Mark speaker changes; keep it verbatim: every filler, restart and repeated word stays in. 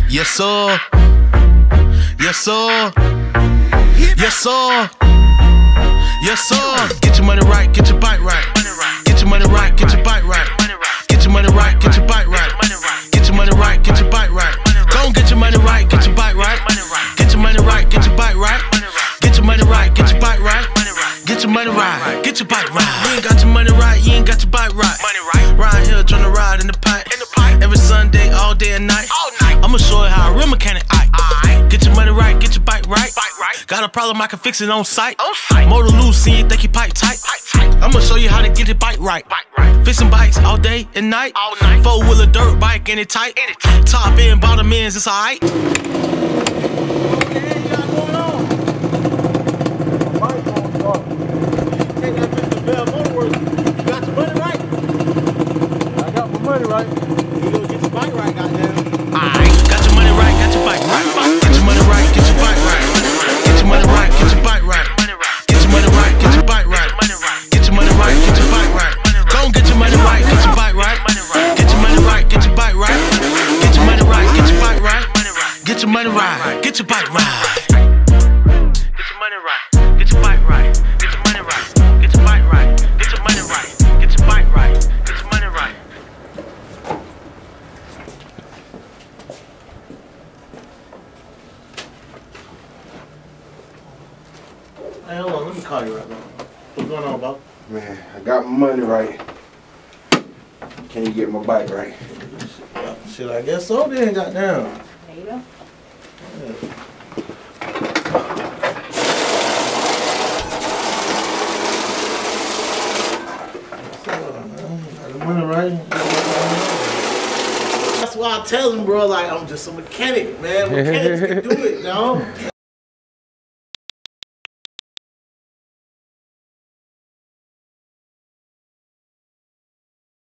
Speaker 1: Yes, sir. Yes, sir. Yes, sir. Yes, sir. Get your money right, get your bike right. Get your money right, get your bike right. Get your money right, get your bike right. Get your money right, get your bike right. Don't get your money right, get your bike right. Get your money right, get your bike right. Get your money right, get your bike right. Get your money right, get your bike right. You ain't got your money right, you ain't got your bike right. Ride here, trying to ride in the pipe. Every Sunday, all day and night. I'ma show you how a real mechanic Ike. Get your money right, get your bike right. Got a problem, I can fix it on site. Motor loose, see you think you pipe tight. I'ma show you how to get it bike right. Fixing bikes all day and night. Four wheeler dirt bike and it tight. Top end, bottom ends, it's alright.
Speaker 2: Money right. You go get your bike right, goddamn.
Speaker 1: Alright, got your money right, got your bike right. Get your money right, get your bike right. Get your money right, get your bike right. Get your money right, get your bike right. Get your money right, get your bike right. Don't get your money right, get your bike right. Get your money right, get your bike right. Get your money right, get your bike right. Get your money right, get your bike right. Get your money right, get your bike right. Get your money right, get your bike right. Get your money right, get your bike right. Get your money right. Hey, hold on, let me call you right now. What's going on, Bob?
Speaker 3: Man, I got my money right. Can you get my bike right?
Speaker 1: Yeah, shit, I guess so then, goddamn.
Speaker 4: There you go.
Speaker 1: Yeah. Got the money right. That's why I tell him, bro, like, I'm just a mechanic, man. Mechanics can do it, dog.